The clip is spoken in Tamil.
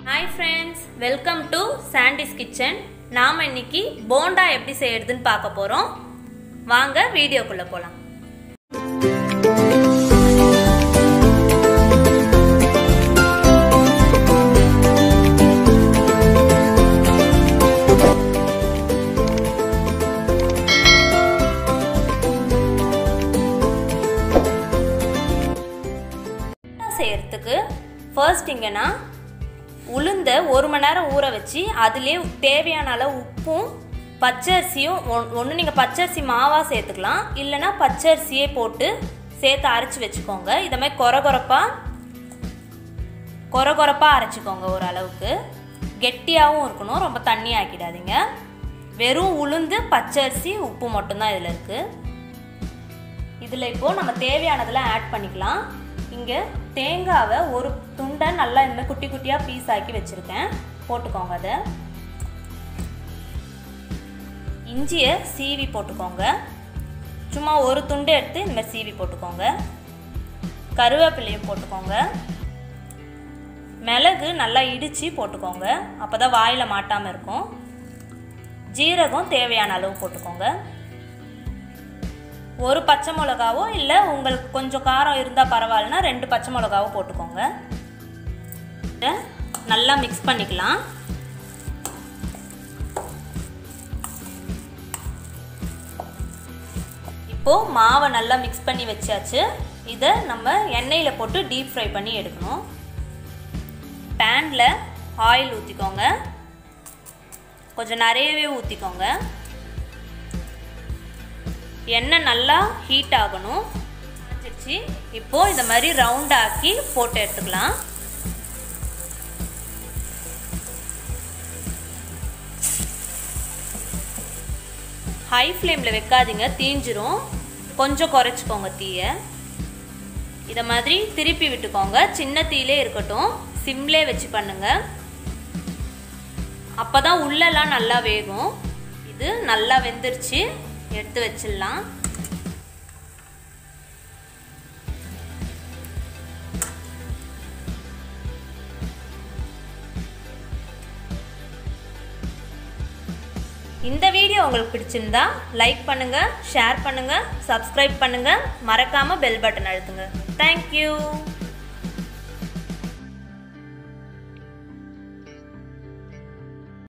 Hi friends, welcome to Sandy's Kitchen. நாம இன்னைக்கு போண்டா எப்படி செய்யறதுன்னு பார்க்க போறோம். வாங்க வீடியோக்குள்ள போலாம். செய்யறதுக்கு ஃபர்ஸ்ட் இங்கனா உளுந்த 1 மணி நேரம் ஊற வச்சு அதிலே தேவையான அளவு உப்பும் பச்சரிசியும் ஒன்று நீங்கள் பச்சரிசி மாவாக சேர்த்துக்கலாம், இல்லைனா பச்சரிசியே போட்டு சேர்த்து அரைச்சி வச்சுக்கோங்க. இதை மாதிரி கொரகொரப்பாக அரைச்சிக்கோங்க. ஓரளவுக்கு கெட்டியாகவும் இருக்கணும், ரொம்ப தண்ணி ஆக்கிடாதீங்க. வெறும் உளுந்து பச்சரிசி உப்பு மட்டும்தான் இதில் இருக்குது. இதில் இப்போது நம்ம தேவையானதெல்லாம் ஆட் பண்ணிக்கலாம். இங்கே தேங்காவை ஒரு துண்டை நல்லா இந்த குட்டி குட்டியாக பீஸ் ஆக்கி வச்சுருக்கேன், போட்டுக்கோங்க. அதை இஞ்சியை சீவி போட்டுக்கோங்க. சும்மா ஒரு துண்டு எடுத்து இந்த மாதிரி சீவி போட்டுக்கோங்க. கருவேப்பிலையும் போட்டுக்கோங்க. மிளகு நல்லா இடித்து போட்டுக்கோங்க, அப்போ தான் வாயில் மாட்டாமல் இருக்கும். ஜீரகம் தேவையான அளவு போட்டுக்கோங்க. ஒரு பச்சை மிளகாவோ இல்லை உங்களுக்கு கொஞ்சம் காரம் இருந்தால் பரவாயில்லனா 2 பச்சை மிளகாவோ போட்டுக்கோங்க. நல்லா மிக்ஸ் பண்ணிக்கலாம். இப்போது மாவை நல்லா மிக்ஸ் பண்ணி வச்சாச்சு. இதை நம்ம எண்ணெயில் போட்டு டீப் ஃப்ரை பண்ணி எடுக்கணும். பேனில் ஆயில் ஊற்றிக்கோங்க, கொஞ்சம் நிறையவே ஊற்றிக்கோங்க. எண்ணெய் நல்லா ஹீட் ஆகணும். இப்போது இந்த மாதிரி ரவுண்ட் ஆக்கி போட்டு எடுத்துக்கலாம். ஹை ஃப்ளேமில் வைக்காதீங்க, தீஞ்சிரும். கொஞ்சம் குறைச்சிக்கோங்க தீயை. இதை மாதிரி திருப்பி விட்டுக்கோங்க. சின்ன தீயிலே இருக்கட்டும், சிம்லே வச்சு பண்ணுங்க. அப்போ தான் உள்ளெல்லாம் நல்லா வேகும். இது நல்லா வெந்துருச்சு, எடுத்து வச்சிடலாம். இந்த வீடியோ உங்களுக்கு பிடிச்சிருந்தா லைக் பண்ணுங்க, ஷேர் பண்ணுங்க, சப்ஸ்கிரைப் பண்ணுங்க, மறக்காம பெல் பட்டன் அழுத்துங்க. Thank you.